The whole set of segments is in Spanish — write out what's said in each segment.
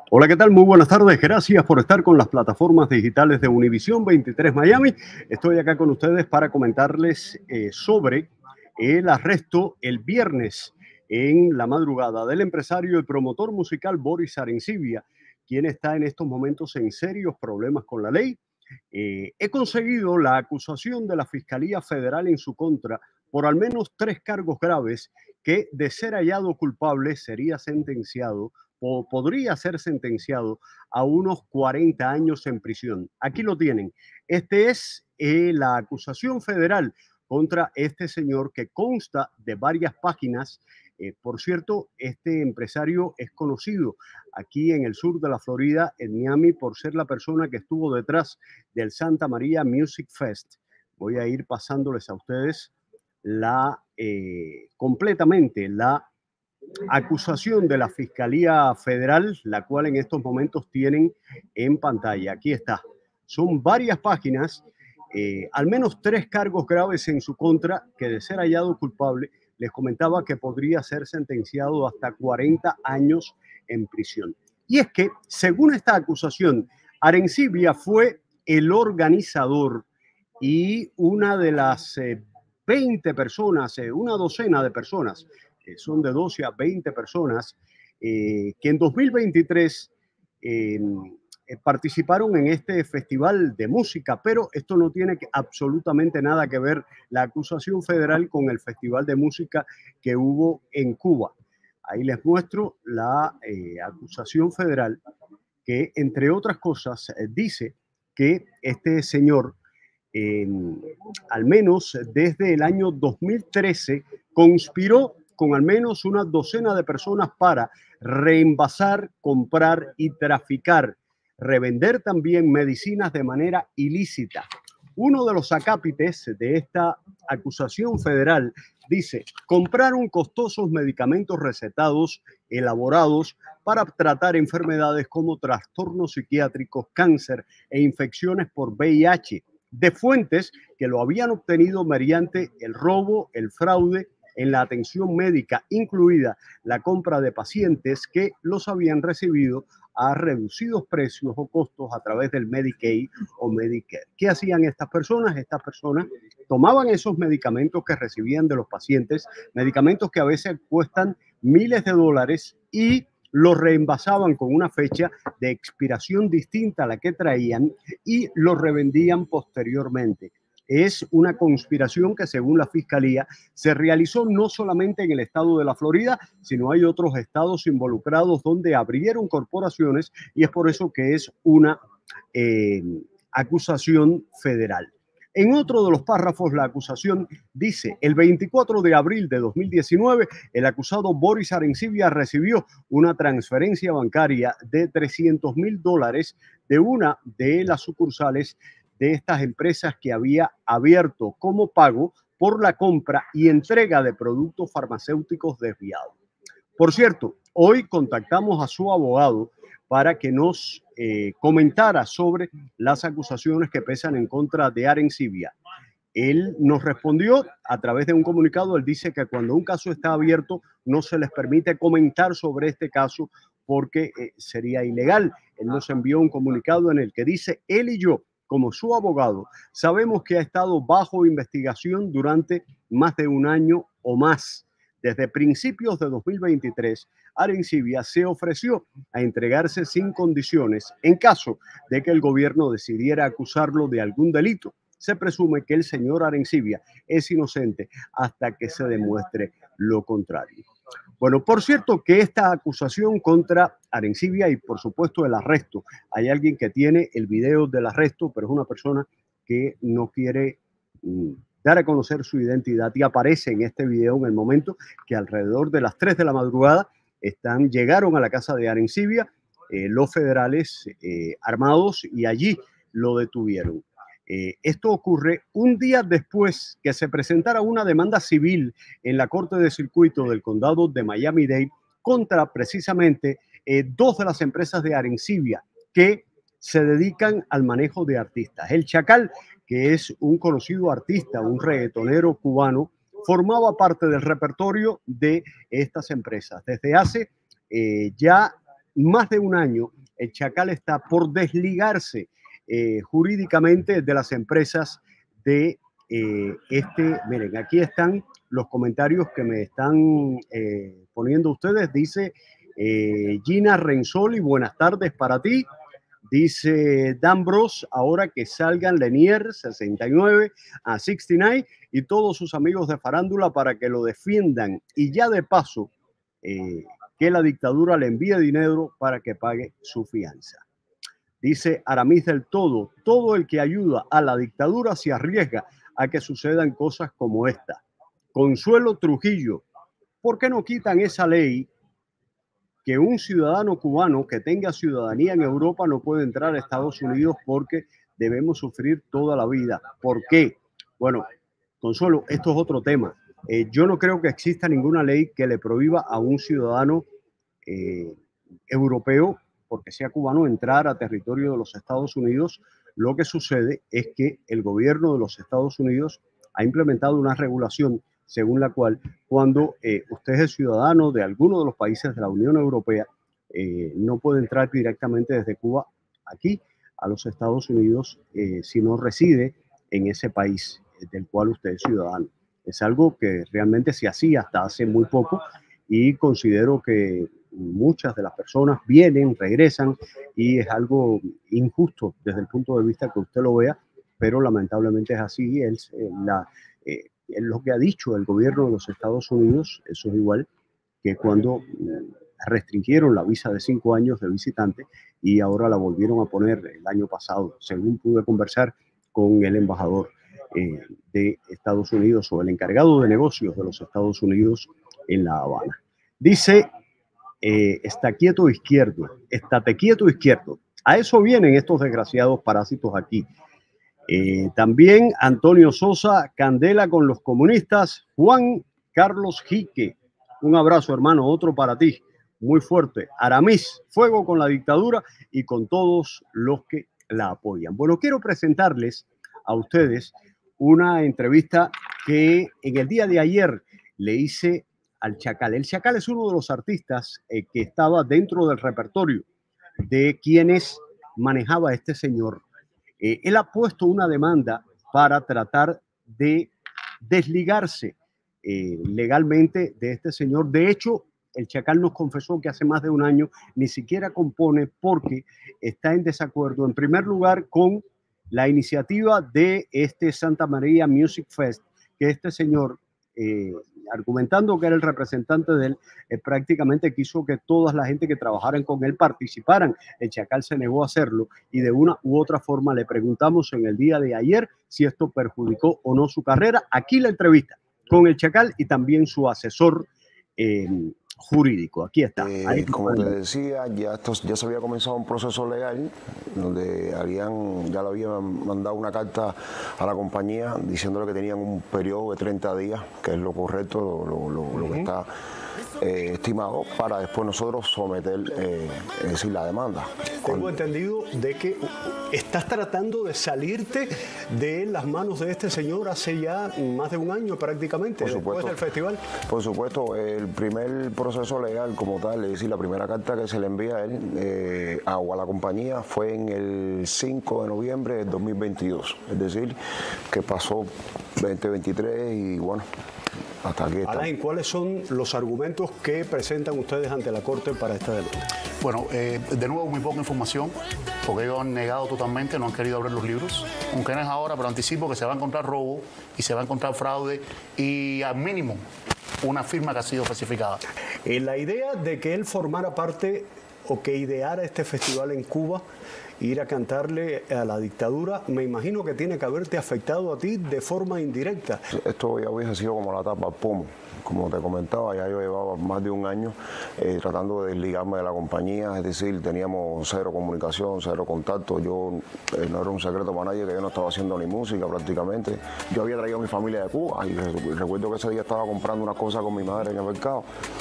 Hola, ¿qué tal? Muy buenas tardes. Gracias por estar con las plataformas digitales de Univisión 23 Miami. Estoy acá con ustedes para comentarles sobre el arresto el viernes en la madrugada del empresario y promotor musical Boris Arencibia, quien está en estos momentos en serios problemas con la ley. He conseguido la acusación de la Fiscalía Federal en su contra por al menos 3 cargos graves que, de ser hallado culpable, sería sentenciado o podría ser sentenciado a unos 40 años en prisión. Aquí lo tienen. Este es la acusación federal contra este señor que consta de varias páginas. Por cierto, este empresario es conocido aquí en el sur de la Florida, en Miami, por ser la persona que estuvo detrás del Santa María Music Fest. Voy a ir pasándoles a ustedes completamente la acusación de la Fiscalía Federal, la cual en estos momentos tienen en pantalla. Aquí está. Son varias páginas, al menos 3 cargos graves en su contra, que de ser hallado culpable, les comentaba que podría ser sentenciado hasta 40 años en prisión. Y es que, según esta acusación, Arencibia fue el organizador y una de las 20 personas, una docena de personas, son de 12 a 20 personas, que en 2023 eh, participaron en este festival de música, pero esto no tiene absolutamente nada que ver la acusación federal con el festival de música que hubo en Cuba. Ahí les muestro la acusación federal que, entre otras cosas, dice que este señor, eh, al menos desde el año 2013, conspiró con al menos una docena de personas para reenvasar, comprar y traficar, revender también medicinas de manera ilícita. Uno de los acápites de esta acusación federal dice: compraron costosos medicamentos recetados, elaborados para tratar enfermedades como trastornos psiquiátricos, cáncer e infecciones por VIH, de fuentes que lo habían obtenido mediante el robo, el fraude en la atención médica, incluida la compra de pacientes que los habían recibido a reducidos precios o costos a través del Medicaid o Medicare. ¿Qué hacían estas personas? Estas personas tomaban esos medicamentos que recibían de los pacientes, medicamentos que a veces cuestan miles de dólares, y los reenvasaban con una fecha de expiración distinta a la que traían y los revendían posteriormente. Es una conspiración que, según la Fiscalía, se realizó no solamente en el estado de la Florida, sino hay otros estados involucrados donde abrieron corporaciones, y es por eso que es una eh, acusación federal. En otro de los párrafos, la acusación dice: el 24 de abril de 2019, el acusado Boris Arencibia recibió una transferencia bancaria de $300,000 de una de las sucursales de estas empresas que había abierto como pago por la compra y entrega de productos farmacéuticos desviados. Por cierto, hoy contactamos a su abogado para que nos comentara sobre las acusaciones que pesan en contra de Arencibia. Él nos respondió a través de un comunicado. Él dice que cuando un caso está abierto no se les permite comentar sobre este caso porque sería ilegal. Él nos envió un comunicado en el que dice: él y yo, como su abogado, sabemos que ha estado bajo investigación durante más de un año o más. Desde principios de 2023, Arencibia se ofreció a entregarse sin condiciones en caso de que el gobierno decidiera acusarlo de algún delito. Se presume que el señor Arencibia es inocente hasta que se demuestre lo contrario. Bueno, por cierto, que esta acusación contra Arencibia y, por supuesto, el arresto, hay alguien que tiene el video del arresto, pero es una persona que no quiere dar a conocer su identidad, y aparece en este video en el momento que, alrededor de las 3 de la madrugada, llegaron a la casa de Arencibia los federales armados, y allí lo detuvieron. Esto ocurre un día después que se presentara una demanda civil en la Corte de Circuito del Condado de Miami-Dade contra precisamente 2 de las empresas de Arencibia que se dedican al manejo de artistas. El Chacal, que es un conocido artista, un reggaetonero cubano, formaba parte del repertorio de estas empresas. Desde hace ya más de un año, el Chacal está por desligarse jurídicamente de las empresas de miren, aquí están los comentarios que me están poniendo ustedes. Dice Gina Renzoli, buenas tardes para ti. Dice Dan Bros, ahora que salgan Lenier 69 a 69 y todos sus amigos de farándula para que lo defiendan. Y ya de paso, que la dictadura le envíe dinero para que pague su fianza. Dice Aramis del Todo, todo el que ayuda a la dictadura se arriesga a que sucedan cosas como esta. Consuelo Trujillo, ¿por qué no quitan esa ley que un ciudadano cubano que tenga ciudadanía en Europa no puede entrar a Estados Unidos porque debemos sufrir toda la vida? ¿Por qué? Bueno, Consuelo, esto es otro tema. Yo no creo que exista ninguna ley que le prohíba a un ciudadano europeo, porque sea cubano, entrar a territorio de los Estados Unidos. Lo que sucede es que el gobierno de los Estados Unidos ha implementado una regulación según la cual cuando usted es ciudadano de alguno de los países de la Unión Europea, no puede entrar directamente desde Cuba aquí a los Estados Unidos si no reside en ese país del cual usted es ciudadano. Es algo que realmente se hacía hasta hace muy poco y considero que muchas de las personas vienen, regresan y es algo injusto desde el punto de vista que usted lo vea, pero lamentablemente es así. Es lo que ha dicho el gobierno de los Estados Unidos. Eso es igual que cuando restringieron la visa de 5 años de visitante y ahora la volvieron a poner el año pasado, según pude conversar con el embajador de Estados Unidos o el encargado de negocios de los Estados Unidos en La Habana. Dice, está quieto izquierdo, estate quieto izquierdo. A eso vienen estos desgraciados parásitos aquí. También Antonio Sosa, candela con los comunistas. Juan Carlos Jique, un abrazo, hermano, otro para ti, muy fuerte. Aramis, fuego con la dictadura y con todos los que la apoyan. Bueno, quiero presentarles a ustedes una entrevista que en el día de ayer le hice al Chacal. El Chacal es uno de los artistas que estaba dentro del repertorio de quienes manejaba este señor. Él ha puesto una demanda para tratar de desligarse legalmente de este señor. De hecho, el Chacal nos confesó que hace más de un año ni siquiera compone porque está en desacuerdo, en primer lugar, con la iniciativa de este Santa María Music Fest, que este señor, argumentando que era el representante de él, prácticamente quiso que toda la gente que trabajaran con él participaran. El Chacal se negó a hacerlo y de una u otra forma le preguntamos en el día de ayer si esto perjudicó o no su carrera. Aquí la entrevista con el Chacal y también su asesor jurídico. Aquí está. Como te decía, ya se había comenzado un proceso legal donde ya le habían mandado una carta a la compañía diciéndole que tenían un periodo de 30 días, que es lo correcto, lo que está estimado, para después nosotros someter es decir, la demanda. Tengo entendido de que estás tratando de salirte de las manos de este señor hace ya más de un año prácticamente, después del festival. Por supuesto, el primer proceso legal como tal, es decir, la primera carta que se le envía a él a la compañía fue en el 5 de noviembre del 2022, es decir, que pasó 2023 y bueno, hasta aquí está. Alain, ¿cuáles son los argumentos que presentan ustedes ante la Corte para esta demanda? Bueno, de nuevo muy poca información, porque ellos han negado totalmente, no han querido abrir los libros, aunque no es ahora, pero anticipo que se va a encontrar robo y se va a encontrar fraude y al mínimo una firma que ha sido falsificada. La idea de que él formara parte o que ideara este festival en Cuba, ir a cantarle a la dictadura, me imagino que tiene que haberte afectado a ti de forma indirecta. Esto ya hubiese sido como la tapa al pomo. Como te comentaba, ya yo llevaba más de un año tratando de desligarme de la compañía, es decir, teníamos cero comunicación, cero contacto. Yo no era un secreto para nadie que yo no estaba haciendo ni música prácticamente. Yo había traído a mi familia de Cuba y recuerdo que ese día estaba comprando unas cosas con mi madre en el mercado.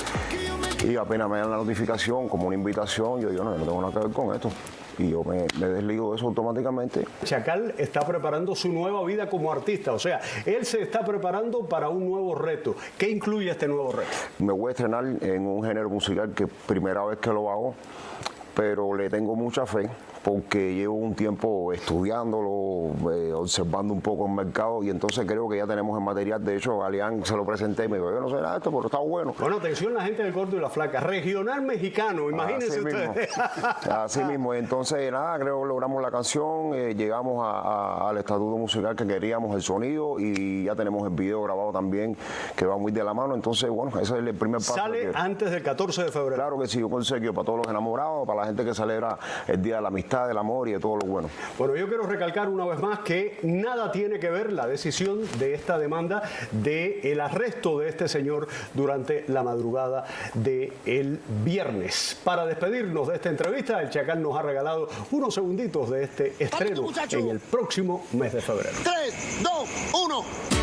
Y apenas me dan la notificación como una invitación, yo digo, no, yo no tengo nada que ver con esto. Y yo me desligo de eso automáticamente. Chacal está preparando su nueva vida como artista, o sea, él se está preparando para un nuevo reto. ¿Qué incluye este nuevo reto? Me voy a estrenar en un género musical que primera vez que lo hago, pero le tengo mucha fe porque llevo un tiempo estudiándolo, observando un poco el mercado y entonces creo que ya tenemos el material. De hecho, a Alián se lo presenté y me dijo, yo no sé nada de esto, pero está bueno. Bueno, atención la gente del Gordo y la Flaca, regional mexicano, imagínense ustedes. Así mismo, entonces nada, creo que logramos la canción, llegamos al estatuto musical que queríamos, el sonido, y ya tenemos el video grabado también, que va muy de la mano. Entonces, bueno, ese es el primer paso. Sale antes del 14 de febrero. Claro que sí, yo conseguí para todos los enamorados, para la gente que celebra el Día de la Amistad, del Amor y de todo lo bueno. Bueno, yo quiero recalcar una vez más que nada tiene que ver la decisión de esta demanda del arresto de este señor durante la madrugada del viernes. Para despedirnos de esta entrevista, el Chacal nos ha regalado unos segunditos de este estreno en el próximo mes de febrero. 3, 2, 1.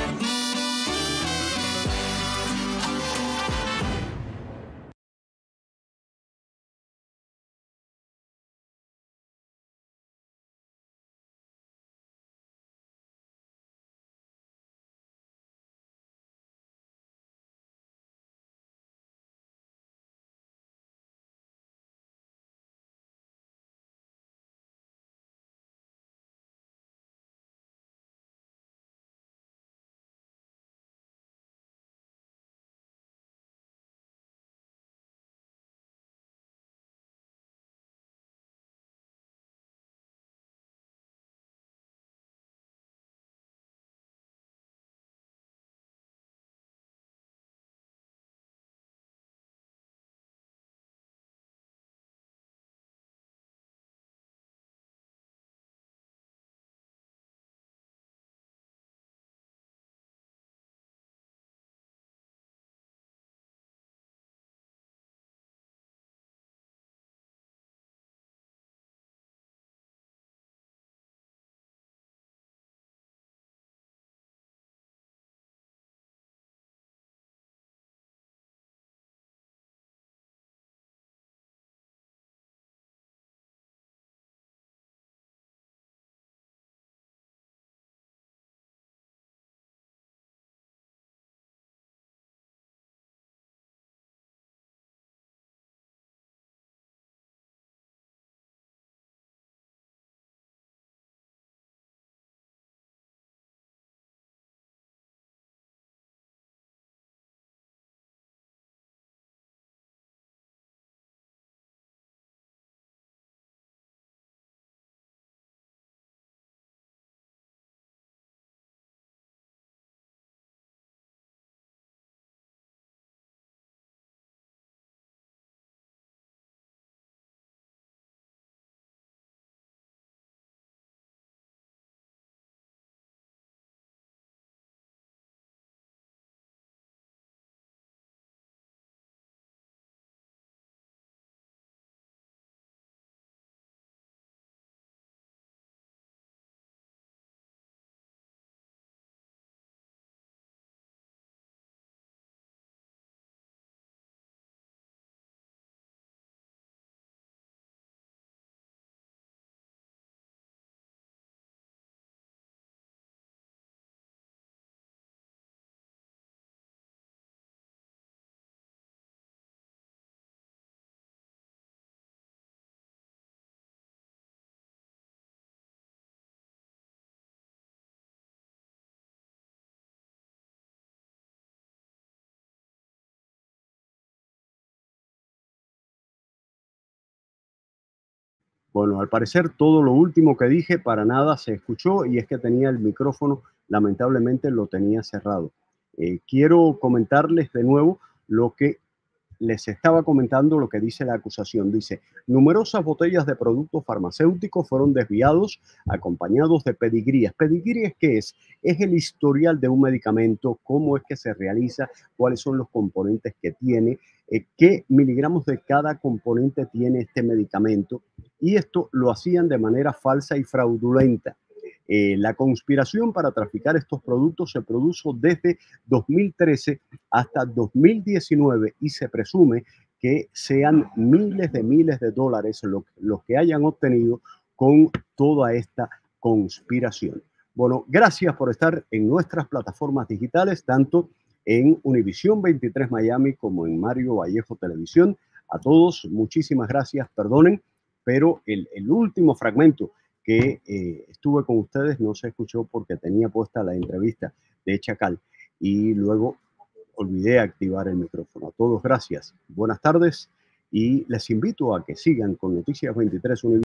Bueno, al parecer todo lo último que dije para nada se escuchó y es que tenía el micrófono, lamentablemente lo tenía cerrado. Quiero comentarles de nuevo lo que les estaba comentando, lo que dice la acusación. Dice, numerosas botellas de productos farmacéuticos fueron desviados acompañados de pedigríes. ¿Pedigríes qué es? Es el historial de un medicamento, cómo es que se realiza, cuáles son los componentes que tiene, qué miligramos de cada componente tiene este medicamento. Y esto lo hacían de manera falsa y fraudulenta. La conspiración para traficar estos productos se produjo desde 2013 hasta 2019 y se presume que sean miles de dólares los que hayan obtenido con toda esta conspiración. Bueno, gracias por estar en nuestras plataformas digitales, tanto en Univisión 23 Miami como en Mario Vallejo Televisión. A todos, muchísimas gracias. Perdonen pero el último fragmento que estuve con ustedes no se escuchó porque tenía puesta la entrevista de Chacal y luego olvidé activar el micrófono. A todos gracias, buenas tardes y les invito a que sigan con Noticias 23 Univision.